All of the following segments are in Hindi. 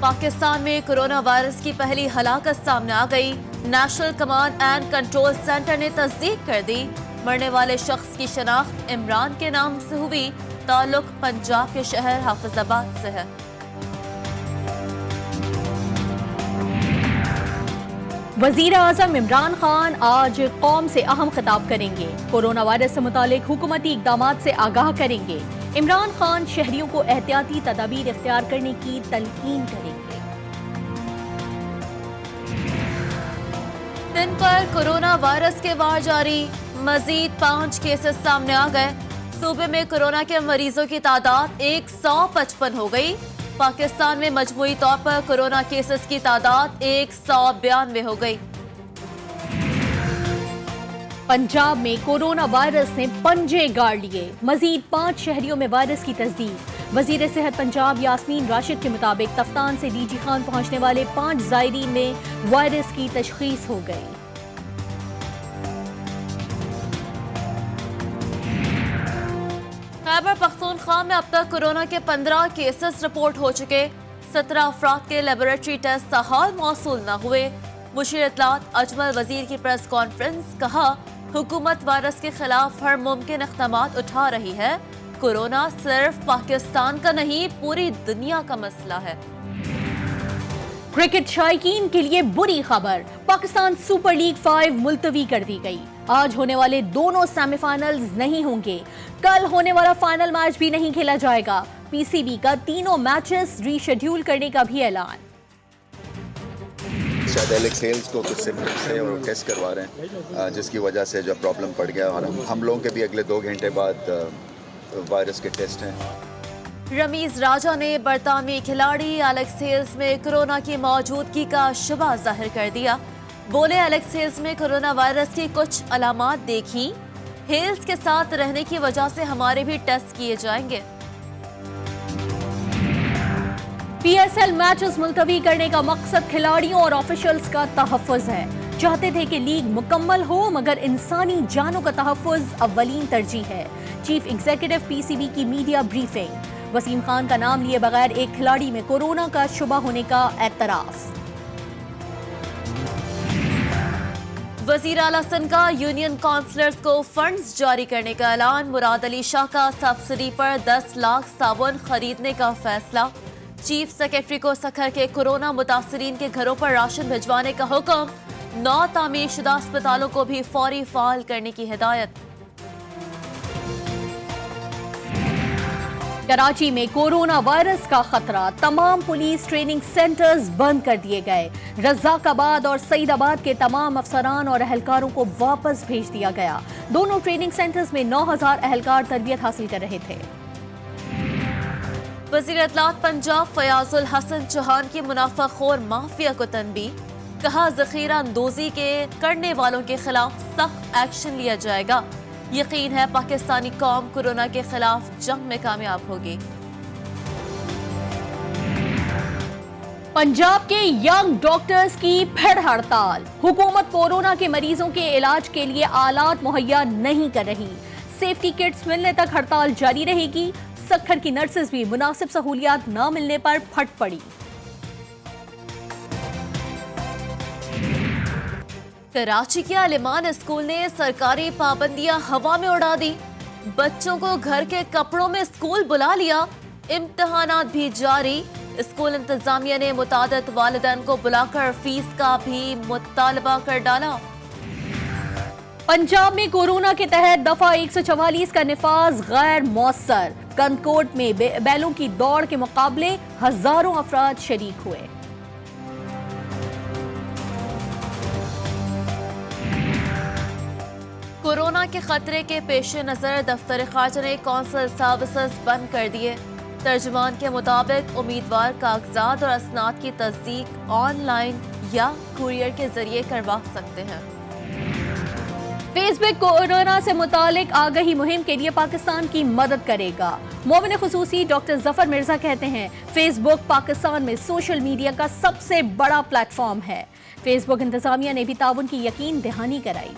पाकिस्तान में कोरोना वायरस की पहली हलाकत सामने आ गई। National Command and Control Centre ने तस्दीक कर दी। मरने वाले शख्स की शनाख्त इमरान के नाम से हुई। ताल्लुक पंजाब के शहर हाफिजाबाद से है। वजीर आजम इमरान खान आज कौम से अहम खिताब करेंगे। कोरोना वायरस से मुतालिक हुकूमती इक़दामात से आगाह करेंगे। इमरान खान शहरियों को एहतियाती तदाबीर इख्तियार करने की तलकीन करेंगे। दिन पर कोरोना वायरस के वार जारी, मजीद 5 केसेस सामने आ गए। सूबे में कोरोना के मरीजों की तादाद 155 हो गई। पाकिस्तान में मजमूई तौर पर कोरोना केसेस की तादाद 192 हो गई। पंजाब में कोरोना वायरस ने पंजे गाड़ लिए। मजीद 5 शहरियों में वायरस की तस्दीक। वजीर सेहत पंजाब यास्मीन राशिद के मुताबिक तफ्तान से डीजी खान पहुंचने वाले 5 ज़ायरीन में वायरस की तशखीस हो गई। खैबर पख्तूनख्वा में अब तक कोरोना के 15 केसेस रिपोर्ट हो चुके। 17 अफराद के लेबोरेटरी टेस्ट ताहाल मौसूल न हुए। मुशीर इत्तलात अजमल वजीर की प्रेस कॉन्फ्रेंस, कहा हुकूमत वायरस के खिलाफ हर मुमकिन इक़दामात उठा रही है। कोरोना सिर्फ पाकिस्तान का नहीं, पूरी दुनिया का मसला है। क्रिकेट शायकीन के लिए बुरी खबर, पाकिस्तान सुपर लीग 5 मुलतवी कर दी गई। आज होने वाले दोनों सेमीफाइनल्स नहीं होंगे। कल होने वाला फाइनल मैच भी नहीं खेला जाएगा। पीसीबी का तीनों मैचेस रीशेड्यूल करने का भी ऐलान। शायद एलेक्स हेल्स को कुछ सिम्टम्स है और टेस्ट करवा रहे हैं, जिसकी वजह से जो प्रॉब्लम पड़ गया। और हम लोगों के भी अगले 2 घंटे बाद वायरस के टेस्ट हैं। रमीज राजा ने बरतानवी खिलाड़ी एलेक्स हेल्स में कोरोना की मौजूदगी का शुबा जाहिर कर दिया। बोले, एलेक्स हेल्स में कोरोना वायरस की कुछ अलामात देखी। हेल्स के साथ रहने की वजह से हमारे भी टेस्ट किए जाएंगे। पीएसएल मैचेस मुलतवी करने का मकसद खिलाड़ियों और ऑफिशियल्स का तहफ़्फ़ुज़ है। चाहते थे कि लीग मुकम्मल हो, मगर इंसानी जानों का तहफ़्फ़ुज़ अव्वलीन तरजीह है। चीफ एग्जीक्यूटिव पीसीबी की मीडिया ब्रीफिंग। वसीम खान का नाम लिए बगैर एक खिलाड़ी में कोरोना का शुबा होने का एतराफ़। वज़ीर आला सन का यूनियन काउंसलर्स को फंड्स जारी करने का ऐलान। मुराद अली शाह का सब्सिडी पर 10 लाख साबुन खरीदने का फैसला। चीफ सेक्रेटरी को सखर के कोरोना मुतासरीन के घरों पर राशन भिजवाने का हुक्म। 9 तामीरशुदा अस्पतालों को भी फौरी फाल करने की हिदायत। कराची में कोरोना वायरस का खतरा, तमाम पुलिस ट्रेनिंग सेंटर्स बंद कर दिए गए। रज़ाकाबाद और सईदाबाद के तमाम अफसरान और अहलकारों को वापस भेज दिया गया। दोनों ट्रेनिंग सेंटर्स में 9000 अहलकार तरबियत हासिल कर रहे थे। वज़ीर इत्तलात पंजाब फयाजुल हसन चौहान की मुनाफाखोर माफिया को तनबीह। कहा, ज़ख़ीरा अंदोज़ी के करने वालों के खिलाफ सख्त एक्शन लिया जाएगा। यकीन है पाकिस्तानी कौम कोरोना के खिलाफ जंग में कामयाब होगी। पंजाब के यंग डॉक्टर्स की फिर हड़ताल। हुकूमत कोरोना के मरीजों के इलाज के लिए आलात मुहैया नहीं कर रही। सेफ्टी किट्स मिलने तक हड़ताल जारी रहेगी। सखर की नर्सेज भी मुनासिब सहूलियात न मिलने पर फट पड़ी। कराची के आलिमान स्कूल ने सरकारी पाबंदियां हवा में उड़ा दी। बच्चों को घर के कपड़ों में स्कूल बुला लिया। इम्तिहानात भी जारी। स्कूल इंतजामिया ने मुतादिद वालिदैन को बुलाकर फीस का भी मुतालबा कर डाला। पंजाब में कोरोना के तहत दफा 144 का निफाज गैर मौसर। कंदकोट में बैलों की दौड़ के मुकाबले हजारों अफराद शरीक हुए। कोरोना के खतरे के पेश नजर दफ्तर खारजा ने कौंसल सर्विसेज बंद कर दिए। तर्जुमान के मुताबिक उम्मीदवार कागजात और असनाद की तस्दीक ऑनलाइन या कुरियर के जरिए करवा सकते हैं। फेसबुक कोरोना से मुतालिक आगाही मुहिम के लिए पाकिस्तान की मदद करेगा। मोमिन खुसूसी डॉक्टर जफर मिर्जा कहते हैं, फेसबुक पाकिस्तान में सोशल मीडिया का सबसे बड़ा प्लेटफॉर्म है। फेसबुक इंतजामिया ने भी ताउन की यकीन दहानी कराई।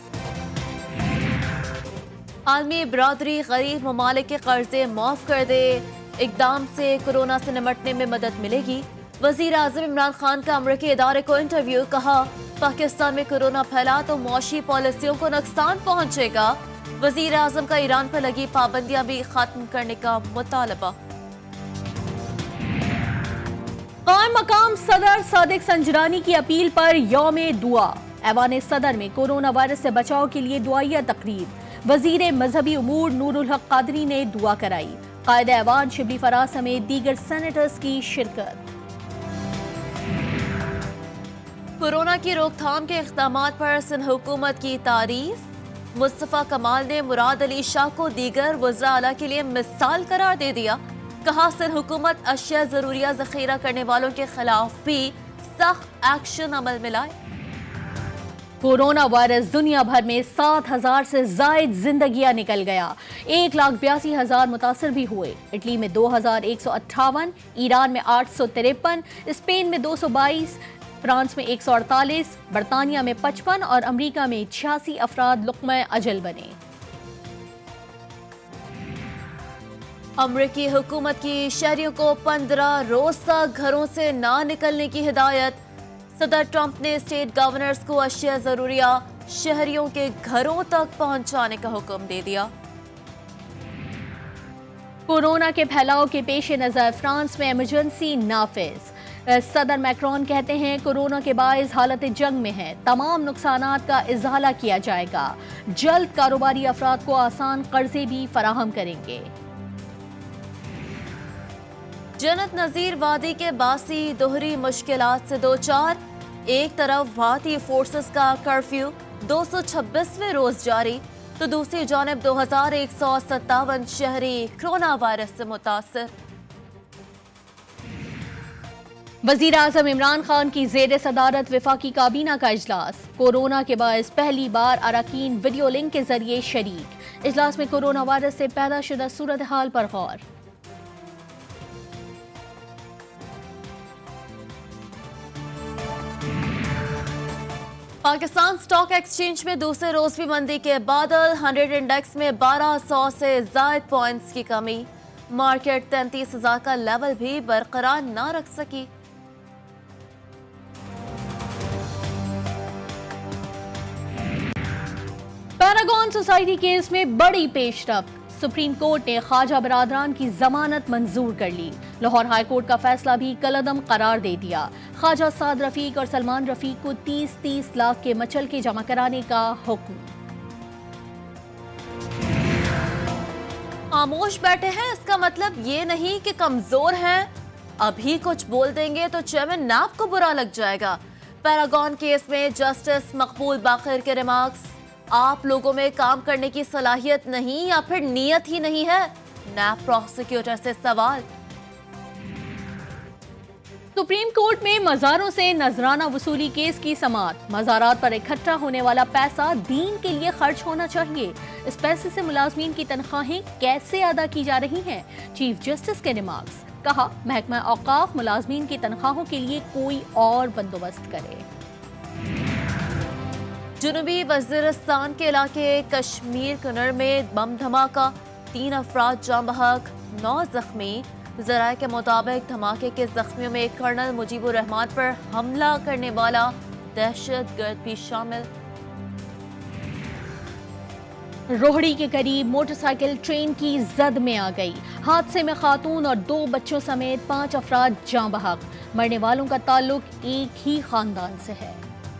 आलमी बरादरी गरीब ममालिक के कर्जे माफ कर दे। इकदाम से कोरोना से निपटने में मदद मिलेगी। वजीर आजम इमरान खान का अमरीकी इदारे को इंटरव्यू, कहा पाकिस्तान में कोरोना फैला तो मौशी पॉलिसियों को नुकसान पहुंचेगा। वजीर आजम का ईरान पर लगी पाबंदियां भी खत्म करने का मुतालबा। कायम मकाम सदर सादिक संजरानी की अपील पर यौम दुआ। ऐवान सदर में कोरोना वायरस से बचाव के लिए दुआइया तकरीब। वजीर मजहबी उमूर नूरुल हक कादरी ने दुआ कराई। कायदे ऐवान शिबली फराज समेत दीगर सेनेटर्स की शिरकत। कोरोना की रोकथाम के इक़दामात पर सिंध हुकूमत की तारीफ। मुस्तफ़ा कमाल ने मुराद अली शाह को दीगर वज़रा आला के लिए मिसाल करार दे दिया। कहा सिंध हुकूमत अशिया ज़रूरिया ज़ख़ीरा करने वालों के खिलाफ भी सख्त एक्शन अमल में लाए। कोरोना वायरस दुनिया भर में 7,000 से जायद जिंदगियां निकल गया। 1,82,000 मुतासर भी हुए। इटली में 2,158, ईरान में 853, स्पेन में 222, फ्रांस में 148, बरतानिया में 55 और अमेरिका में 86 अफराद लुक़्मा अजल बने। अमरीकी हुकूमत की शहरियों को 15 रोज तक घरों से ना निकलने की हिदायत। सदर ट्रंप ने स्टेट गवर्नर्स को अशिया ज़रूरिया शहरियों के घरों तक पहुंचाने का हुक्म दे दिया। कोरोना के फैलाव के पेश नज़र फ्रांस में इमरजेंसी नाफिज। सदर मैक्रोन कहते हैं कोरोना के बाइस हालत जंग में है, तमाम नुकसानात का इजाला किया जाएगा। जल्द कारोबारी अफराद को आसान कर्जे भी फराहम करेंगे। जन्नत नज़ीर वादी के बासी दोहरी मुश्किलात से दो चार। एक तरफ भारतीय फोर्सेस का कर्फ्यू 226वें रोज जारी, तो दूसरी जानब 2157 शहरी कोरोना वायरस से मुतासर। वजीर आजम इमरान खान की जेर सदारत वफाकी काबीना का इजलास। कोरोना के बायस पहली बार अरकान वीडियो लिंक के जरिए शरीक। इजलास में कोरोना वायरस से पैदा शुदा सूरत हाल पर गौर। पाकिस्तान स्टॉक एक्सचेंज में दूसरे रोज भी मंदी के बादल। 100 इंडेक्स में 1200 से जायद पॉइंट्स की कमी। मार्केट 33,000 का लेवल भी बरकरार न रख सकी। पैरागॉन सोसाइटी केस में बड़ी पेशरफ्त। सुप्रीम कोर्ट ने ख्वाजा बरादरान की जमानत मंजूर कर ली। लाहौर हाई कोर्ट का फैसला भी कलअदम करार दे दिया। ख्वाजा साद रफीक और सलमान रफीक को 30-30 लाख के मचल के जमा कराने का हुक्म। खामोश बैठे हैं इसका मतलब ये नहीं कि कमजोर हैं। अभी कुछ बोल देंगे तो चेयरमैन नैब को बुरा लग जाएगा। पैरागॉन केस में जस्टिस मकबूल बाखिर के रिमार्क्स, आप लोगों में काम करने की सलाहियत नहीं या फिर नीयत ही नहीं है। नैब प्रोसिक्यूटर से सवाल। सुप्रीम कोर्ट में मज़ारों से नजराना वसूली केस की समाअत। मज़ारात पर इकट्ठा होने वाला पैसा दीन के लिए खर्च होना चाहिए। इस पैसे से मुलाजमीन की तनख्वाहें कैसे अदा की जा रही हैं? चीफ जस्टिस के रिमार्क्स। कहा महकमा औकाफ मुलाजमीन की तनख्वाहों के लिए कोई और बंदोबस्त करे। जुनूबी वज़ीरिस्तान के इलाके कश्मीर कनर में बम धमाका, 3 अफराद जाँ बहक, 9 जख्मी। ज़राए के मुताबिक धमाके के जख्मियों में कर्नल मुजीबुर रहमान पर हमला करने वाला दहशतगर्द भी शामिल। रोहड़ी के करीब मोटरसाइकिल ट्रेन की जद में आ गई। हादसे में खातून और 2 बच्चों समेत 5 अफराद जाँ बहक। मरने वालों का ताल्लुक एक ही खानदान से है।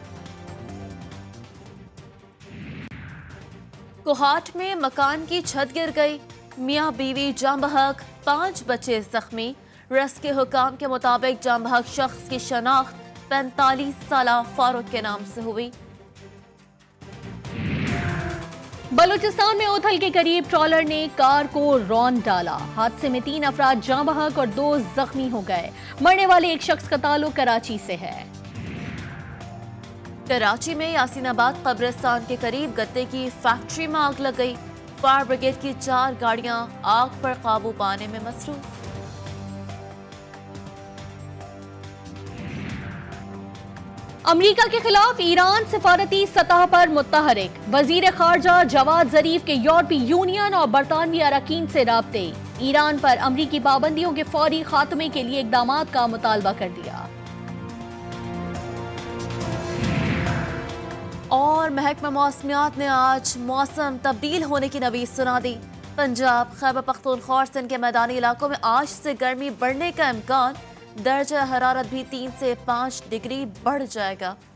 कोहाट में मकान की छत गिर गई, मियां बीवी जाँ बहक, 5 बच्चे जख्मी। रेस्क्यू हुकाम के मुताबिक जाँ बहक शख्स की शनाख्त 45 साला फारूक के नाम से हुई। बलूचिस्तान में ओथल के करीब ट्रॉलर ने कार को रौंद डाला। हादसे में 3 अफराद जाँ बहक और 2 जख्मी हो गए। मरने वाले एक शख्स का ताल्लुक कराची से है। कराची में यासीनाबाद कब्रिस्तान के करीब गत्ते की फैक्ट्री में आग लग गई। फायर ब्रिगेड की 4 गाड़ियां आग पर काबू पाने में मसरूफ। अमेरिका के खिलाफ ईरान सिफारती सतह पर मुत्तहरिक। वजीर खारजा जवाद जरीफ के यूरोपीय यूनियन और बरतानवी अरकान से राब्ते। ईरान पर अमरीकी पाबंदियों के फौरी खात्मे के लिए इकदामात का मुतालबा कर दिया। और महकमा मौसमियात ने आज मौसम तब्दील होने की नवीस सुना दी। पंजाब, खैबर पख्तूनख्वा और सिंध के मैदानी इलाकों में आज से गर्मी बढ़ने का इम्कान, दर्जा हरारत भी 3 से 5 डिग्री बढ़ जाएगा।